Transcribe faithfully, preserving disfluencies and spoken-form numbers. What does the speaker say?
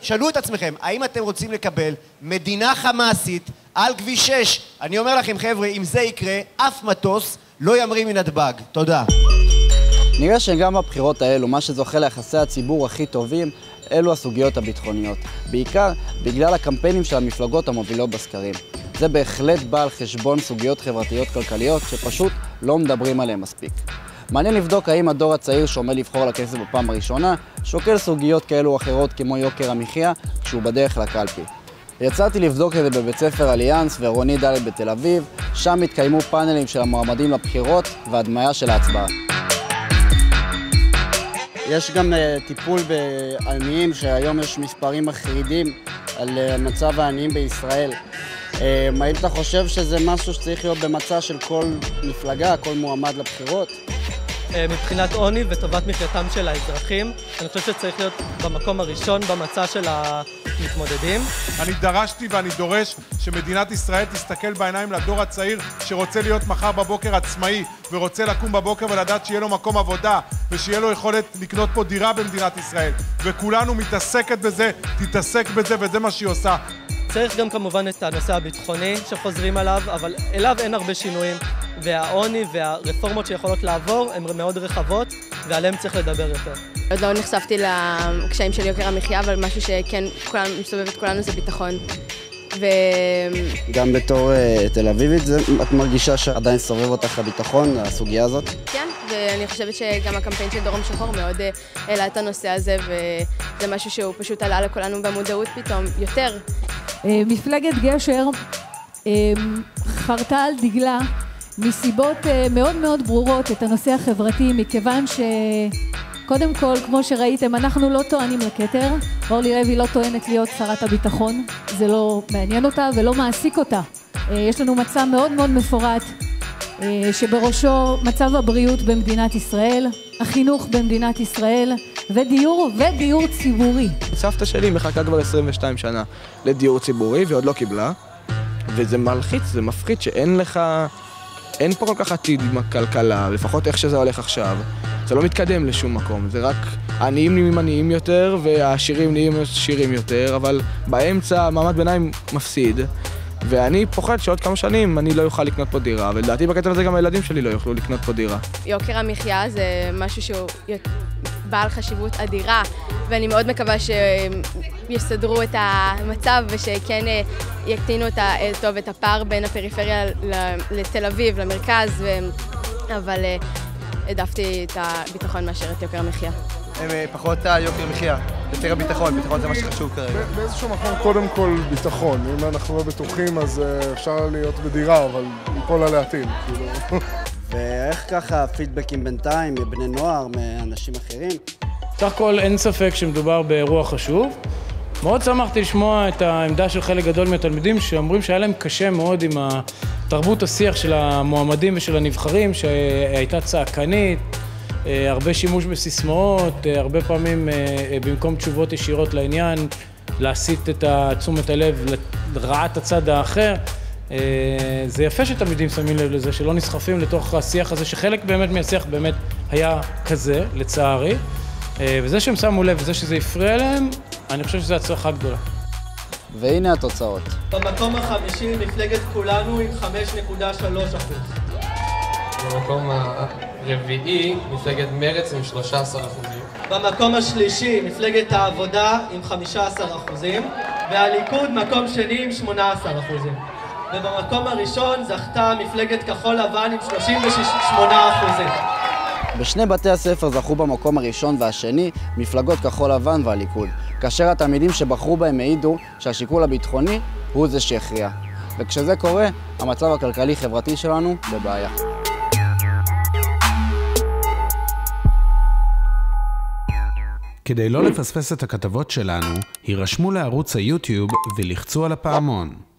שאלו את עצמכם, האם אתם רוצים לקבל מדינה חמאסית על כביש שש? אני אומר לכם, חבר'ה, אם זה יקרה, אף מטוס לא ימריא מנתב"ג. תודה. נראה שגם בבחירות האלו, מה שזוכה ליחסי הציבור הכי טובים, אלו הסוגיות הביטחוניות. בעיקר בגלל הקמפיינים של המפלגות המובילות בסקרים. זה בהחלט בא על חשבון סוגיות חברתיות כלכליות שפשוט לא מדברים עליהן מספיק. מעניין לבדוק האם הדור הצעיר שעומד לבחור על הכסף בפעם הראשונה, שוקל סוגיות כאלו או אחרות כמו יוקר המחיה כשהוא בדרך לקלפי. יצאתי לבדוק את זה בבית ספר אליאנס ועירוני ד' בתל אביב, שם התקיימו פאנלים של המועמדים לבחירות והדמיה של ההצבעה. יש גם טיפול בעניים, שהיום יש מספרים מחרידים על מצב העניים בישראל. האם אתה חושב שזה משהו שצריך להיות במצע של כל מפלגה, כל מועמד לבחירות? מבחינת עוני וטובת מחייתם של האזרחים, אני חושב שצריך להיות במקום הראשון במצע של המתמודדים. אני דרשתי ואני דורש שמדינת ישראל תסתכל בעיניים לדור הצעיר שרוצה להיות מחר בבוקר עצמאי ורוצה לקום בבוקר ולדעת שיהיה לו מקום עבודה ושיהיה לו יכולת לקנות פה דירה במדינת ישראל, וכולנו מתעסקת בזה, תתעסק בזה, וזה מה שהיא עושה. צריך גם כמובן את הנושא הביטחוני שחוזרים עליו, אבל אליו אין הרבה שינויים, והעוני והרפורמות שיכולות לעבור הן מאוד רחבות, ועליהם צריך לדבר יותר. עוד לא נחשפתי לקשיים של יוקר המחיה, אבל משהו שכן כולנו, מסובב את כולנו זה ביטחון. ו... גם בתור uh, תל אביבית, את מרגישה שעדיין סובב אותך הביטחון, הסוגיה הזאת? כן, ואני חושבת שגם הקמפיין של דרום שחור מאוד uh, העלה את הנושא הזה, וזה משהו שהוא פשוט עלה לכולנו במודעות פתאום יותר. מפלגת גשר חרתה על דגלה מסיבות מאוד מאוד ברורות את הנושא החברתי, מכיוון שקודם כל, כמו שראיתם, אנחנו לא טוענים לכתר. אורלי לוי לא טוענת להיות שרת הביטחון, זה לא מעניין אותה ולא מעסיק אותה. יש לנו מצע מאוד מאוד מפורט שבראשו מצב הבריאות במדינת ישראל, החינוך במדינת ישראל, ודיור ודיור ציבורי. סבתא שלי מחכה כבר עשרים ושתיים שנה לדיור ציבורי ועוד לא קיבלה, וזה מלחיץ, זה מפחיד שאין לך, אין פה כל כך עתיד עם הכלכלה, לפחות איך שזה הולך עכשיו. זה לא מתקדם לשום מקום, זה רק העניים נהיים עניים יותר והעשירים נהיים עשירים יותר, אבל באמצע מעמד ביניים מפסיד. ואני פוחד שעוד כמה שנים אני לא יוכל לקנות פה דירה, ולדעתי בקטע הזה גם הילדים שלי לא יוכלו לקנות פה דירה. יוקר המחיה זה משהו שהוא בעל חשיבות אדירה, ואני מאוד מקווה שיסדרו את המצב ושכן יקטינו את, טוב, את הפער בין הפריפריה לתל אביב, למרכז, ו... אבל העדפתי את הביטחון מאשר את יוקר המחיה. פחות יוקר המחיה, יותר הביטחון, ביטחון זה מה שחשוב כרגע. באיזשהו מקום קודם כל ביטחון, אם אנחנו לא בטוחים אז אפשר להיות בדירה, אבל ליפול עליה טיל. ואיך ככה הפידבקים בינתיים מבני נוער, מאנשים אחרים? סך הכל אין ספק שמדובר באירוע חשוב. מאוד שמחתי לשמוע את העמדה של חלק גדול מהתלמידים שאומרים שהיה להם קשה מאוד עם התרבות השיח של המועמדים ושל הנבחרים, שהייתה צעקנית, הרבה שימוש בסיסמאות, הרבה פעמים במקום תשובות ישירות לעניין, להסיט את תשומת הלב לרעת הצד האחר. זה יפה שתלמידים שמים לב לזה, שלא נסחפים לתוך השיח הזה, שחלק באמת מהשיח באמת היה כזה, לצערי. וזה שהם שמו לב וזה שזה הפריע להם, אני חושב שזו הצלחה גדולה. והנה התוצאות. במקום החמישי מפלגת כולנו עם חמש נקודה שלוש אחוז. במקום הרביעי מפלגת מרץ עם שלושה עשר אחוזים. במקום השלישי מפלגת העבודה עם חמישה עשר אחוזים, והליכוד מקום שני עם שמונה עשר אחוזים. ובמקום הראשון זכתה מפלגת כחול לבן עם שלושים ושמונה אחוזים. בשני בתי הספר זכו במקום הראשון והשני מפלגות כחול לבן והליכוד, כאשר התלמידים שבחרו בהם העידו שהשיקול הביטחוני הוא זה שהכריע. וכשזה קורה, המצב הכלכלי-חברתי שלנו בבעיה. כדי לא לפספס את הכתבות שלנו, הירשמו לערוץ היוטיוב ולחצו על הפעמון.